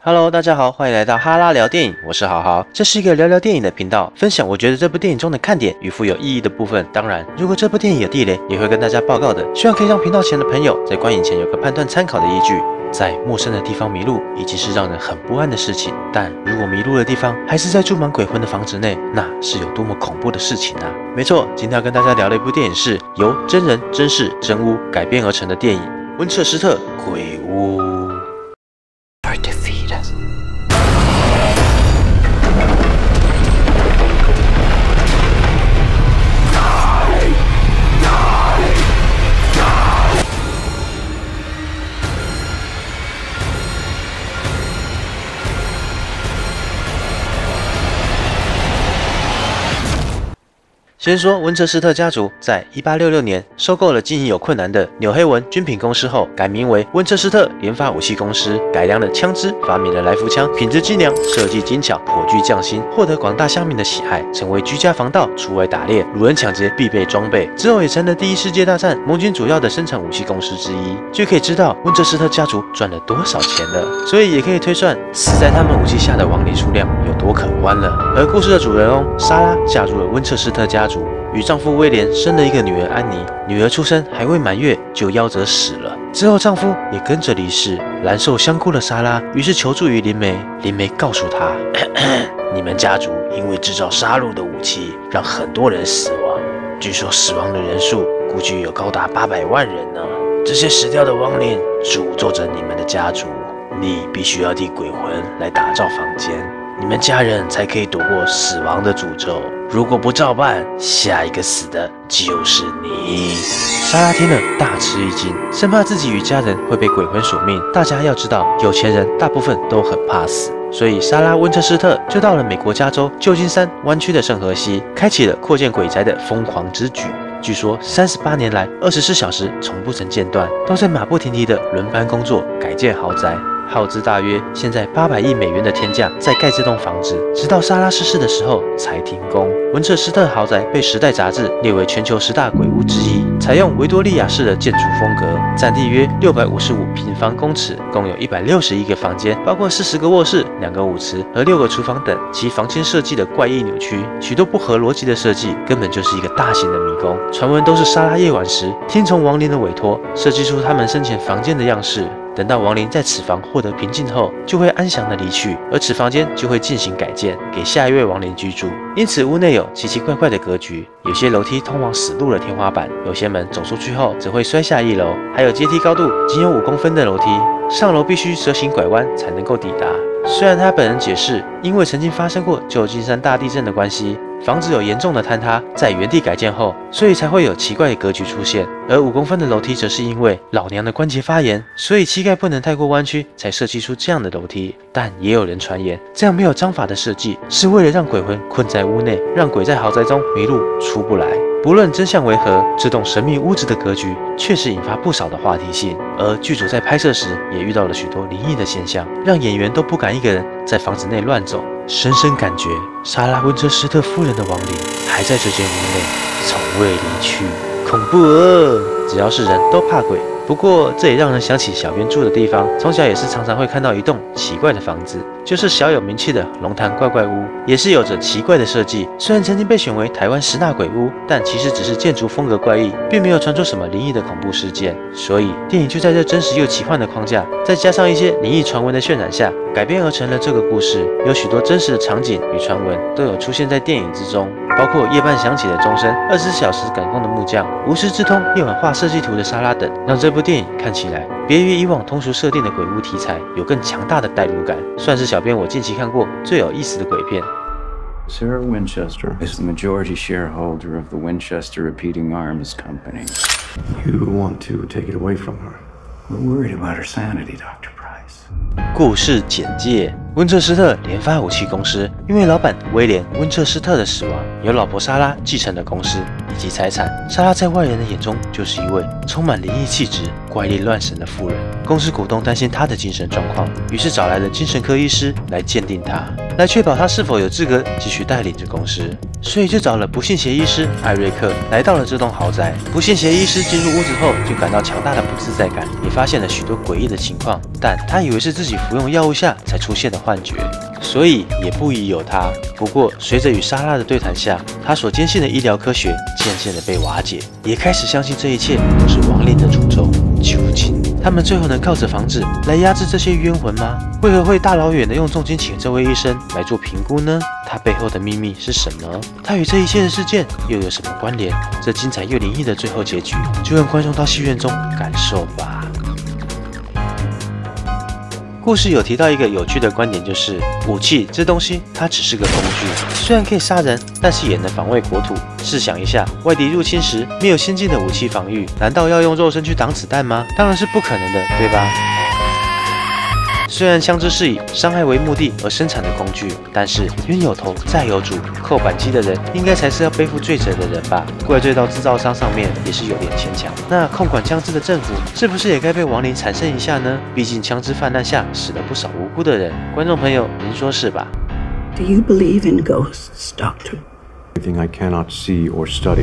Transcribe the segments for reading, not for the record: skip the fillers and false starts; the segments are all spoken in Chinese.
Hello， 大家好，欢迎来到哈拉聊电影，我是豪豪，这是一个聊聊电影的频道，分享我觉得这部电影中的看点与富有意义的部分。当然，如果这部电影有地雷，也会跟大家报告的。希望可以让频道前的朋友在观影前有个判断参考的依据。在陌生的地方迷路，已经是让人很不安的事情，但如果迷路的地方还是在住满鬼魂的房子内，那是有多么恐怖的事情啊！没错，今天要跟大家聊的一部电影是由真人真事真屋改编而成的电影《温彻斯特鬼屋》。先说温彻斯特家族在1866年收购了经营有困难的纽黑文军品公司后，改名为温彻斯特联发武器公司，改良了枪支，发明了来福枪，品质精良，设计精巧，颇具匠心，获得广大乡民的喜爱，成为居家防盗、出外打猎、掳人抢劫必备装备。之后也成了第一世界大战盟军主要的生产武器公司之一，就可以知道温彻斯特家族赚了多少钱了。所以也可以推算死在他们武器下的亡灵数量有多可观了。而故事的主人翁莎拉嫁入了温彻斯特家族，与丈夫威廉生了一个女儿安妮，女儿出生还未满月就夭折死了。之后丈夫也跟着离世，难受香菇的莎拉于是求助于灵媒，灵媒告诉她，你们家族因为制造杀戮的武器，让很多人死亡，据说死亡的人数估计有高达800万人呢。这些死掉的亡灵诅咒着你们的家族，你必须要替鬼魂来打造房间，你们家人才可以躲过死亡的诅咒。如果不照办，下一个死的就是你。莎拉听了大吃一惊，生怕自己与家人会被鬼魂索命。大家要知道，有钱人大部分都很怕死，所以莎拉温彻斯特就到了美国加州旧金山湾区的圣荷西，开启了扩建鬼宅的疯狂之举。据说38年来，24小时从不曾间断，都在马不停蹄的轮班工作，改建豪宅。耗资大约现在800亿美元的天价在盖这栋房子，直到莎拉逝世的时候才停工。温彻斯特豪宅被《时代》杂志列为全球10大鬼屋之一，采用维多利亚式的建筑风格，占地约655平方公尺，共有161个房间，包括40个卧室、2个舞池和6个厨房等。其房间设计的怪异扭曲，许多不合逻辑的设计，根本就是一个大型的迷宫。传闻都是莎拉夜晚时听从亡灵的委托，设计出他们生前房间的样式。等到亡灵在此房获得平静后，就会安详地离去，而此房间就会进行改建，给下一位亡灵居住。因此屋内有奇奇怪怪的格局，有些楼梯通往死路的天花板，有些门走出去后只会摔下1楼，还有阶梯高度仅有5公分的楼梯，上楼必须蛇形拐弯才能够抵达。虽然他本人解释，因为曾经发生过旧金山大地震的关系，房子有严重的坍塌，在原地改建后，所以才会有奇怪的格局出现。而5公分的楼梯则是因为老娘的关节发炎，所以膝盖不能太过弯曲，才设计出这样的楼梯。但也有人传言，这样没有章法的设计是为了让鬼魂困在屋内，让鬼在豪宅中迷路出不来。不论真相为何，这栋神秘屋子的格局确实引发不少的话题性。而剧组在拍摄时也遇到了许多灵异的现象，让演员都不敢一个人在房子内乱走，深深感觉莎拉温彻斯特夫人的亡灵还在这间屋内，从未离去。恐怖哦！只要是人都怕鬼。不过这也让人想起小编住的地方，从小也是常常会看到一栋奇怪的房子，就是小有名气的龙潭怪怪屋，也是有着奇怪的设计。虽然曾经被选为台湾10大鬼屋，但其实只是建筑风格怪异，并没有传出什么灵异的恐怖事件。所以电影就在这真实又奇幻的框架，再加上一些灵异传闻的渲染下，改编而成了这个故事。有许多真实的场景与传闻都有出现在电影之中，包括夜半响起的钟声、24小时赶工的木匠、无师自通又很画设计图的莎拉等，让这部电影看起来别于以往通俗设定的鬼屋题材，有更强大的代入感，算是小编我近期看过最有意思的鬼片。 Sarah Winchester is the majority shareholder of the Winchester Repeating Arms Company. You want to take it away from her? We're worried about her sanity, Dr. Price. 故事简介：温彻斯特联发武器公司因为老板威廉·温彻斯特的死亡，由老婆莎拉继承了公司以及财产。莎拉在外人的眼中就是一位充满灵异气质、怪力乱神的妇人。公司股东担心她的精神状况，于是找来了精神科医师来鉴定她。 来确保他是否有资格继续带领着公司。所以就找了不信邪医师艾瑞克来到了这栋豪宅。不信邪医师进入屋子后，就感到强大的不自在感，也发现了许多诡异的情况，但他以为是自己服用药物下才出现的幻觉，所以也不疑有他。不过随着与莎拉的对谈下，他所坚信的医疗科学渐渐的被瓦解，也开始相信这一切都是亡灵的诅咒。究竟他们最后能靠着房子来压制这些冤魂吗？为何会大老远的用重金请这位医生来做评估呢？他背后的秘密是什么？他与这一切的事件又有什么关联？这精彩又灵异的最后结局，就让观众到戏院中感受吧。故事有提到一个有趣的观点，就是武器这东西它只是个工具，虽然可以杀人，但是也能防卫国土。试想一下，外敌入侵时没有先进的武器防御，难道要用肉身去挡子弹吗？当然是不可能的，对吧？虽然枪支是以伤害为目的而生产的工具，但是冤有头债有主，扣扳机的人应该才是要背负罪责的人吧？怪罪到制造商上面也是有点牵强。那控管枪支的政府是不是也该被亡灵产生一下呢？毕竟枪支泛滥下死了不少无辜的人。观众朋友，您说是吧？ Do you believe in ghosts, Doctor? Everything I cannot see or study.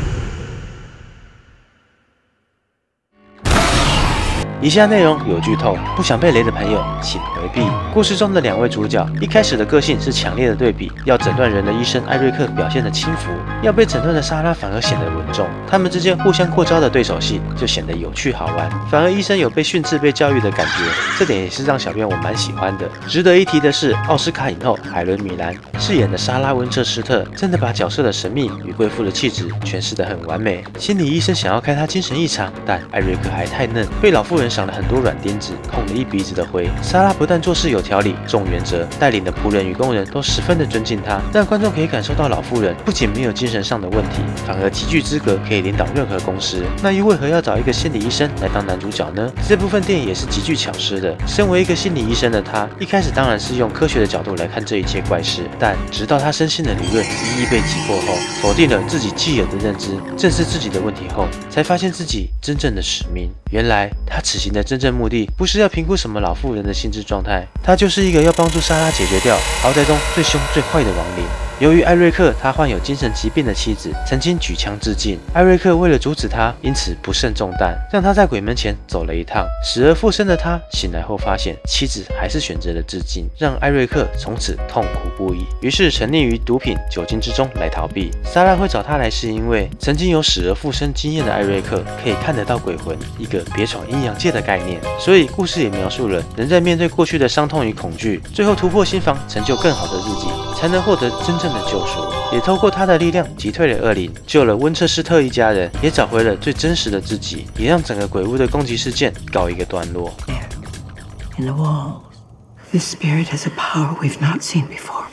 以下内容有剧透，不想被雷的朋友请回避。故事中的两位主角一开始的个性是强烈的对比，要诊断人的医生艾瑞克表现得轻浮，要被诊断的莎拉反而显得稳重。他们之间互相扩招的对手戏就显得有趣好玩，反而医生有被训斥、被教育的感觉，这点也是让小编我蛮喜欢的。值得一提的是，奥斯卡影后海伦·米兰饰演的莎拉·温彻斯特，真的把角色的神秘与贵妇的气质诠释得很完美。心理医生想要开他精神异常，但艾瑞克还太嫩，被老妇人赏了很多软钉子，碰了一鼻子的灰。莎拉不但做事有条理、重原则，带领的仆人与工人都十分的尊敬她，让观众可以感受到老妇人不仅没有精神上的问题，反而极具资格可以领导任何公司。那又为何要找一个心理医生来当男主角呢？这部分电影也是极具巧思的。身为一个心理医生的他，一开始当然是用科学的角度来看这一切怪事，但直到他深信的理论一一被击破后，否定了自己既有的认知，正视自己的问题后，才发现自己真正的使命。原来他此行的真正目的不是要评估什么老妇人的心智状态，他就是一个要帮助莎拉解决掉豪宅中最凶最坏的亡灵。由于艾瑞克他患有精神疾病的妻子曾经举枪自尽，艾瑞克为了阻止他，因此不慎中弹，让他在鬼门前走了一趟。死而复生的他醒来后发现妻子还是选择了自尽，让艾瑞克从此痛苦不已，于是沉溺于毒品、酒精之中来逃避。莎拉会找他来是因为曾经有死而复生经验的艾瑞克可以看得到鬼魂，一个别闯阴阳界的概念。所以故事也描述了人在面对过去的伤痛与恐惧，最后突破心防，成就更好的自己，才能获得真正的救赎。也透过他的力量击退了恶灵，救了温彻斯特一家人，也找回了最真实的自己，也让整个鬼屋的攻击事件告一个段落。 In the walls, this spirit has a power we've not seen before.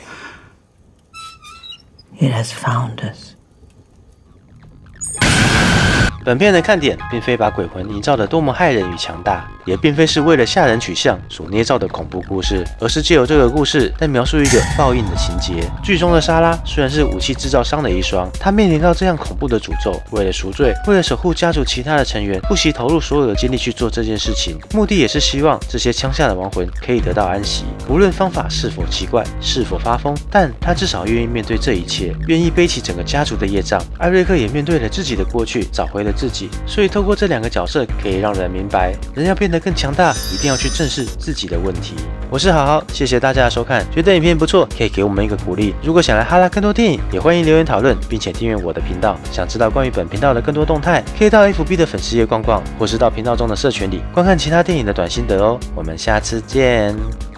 It has found us. 本片的看点并非把鬼魂营造得多么骇人与强大，也并非是为了吓人取笑所捏造的恐怖故事，而是借由这个故事来描述一个报应的情节。剧中的莎拉虽然是武器制造商的一双，她面临到这样恐怖的诅咒，为了赎罪，为了守护家族其他的成员，不惜投入所有的精力去做这件事情，目的也是希望这些枪下的亡魂可以得到安息。无论方法是否奇怪，是否发疯，但她至少愿意面对这一切，愿意背起整个家族的业障。艾瑞克也面对了自己的过去，找回了自己。所以透过这两个角色，可以让人明白，人要变得更强大，一定要去正视自己的问题。我是好好，谢谢大家的收看。觉得影片不错，可以给我们一个鼓励。如果想来哈拉更多电影，也欢迎留言讨论，并且订阅我的频道。想知道关于本频道的更多动态，可以到 FB 的粉丝页逛逛，或是到频道中的社群里观看其他电影的短心得哦。我们下次见。